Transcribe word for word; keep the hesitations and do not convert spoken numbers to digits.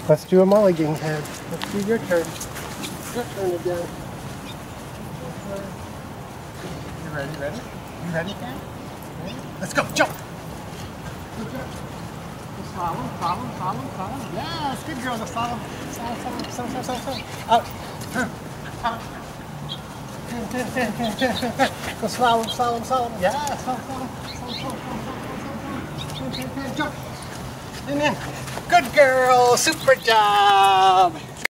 Let's do a mulligan head. Let's do your turn. Your turn again. You ready, ready? You ready, Ken? Ready? Let's go, jump! Good jump. Follow, follow, follow, follow. Yes, good girl. Just follow. Follow, follow, follow, follow, follow. Out. Turn. Out. Turn, turn, turn, turn, turn, turn. Go slalom, slalom, slalom. Yes, follow, follow. Follow, follow, follow, follow, follow. Turn, turn, turn, jump. And then, good girl. Super job.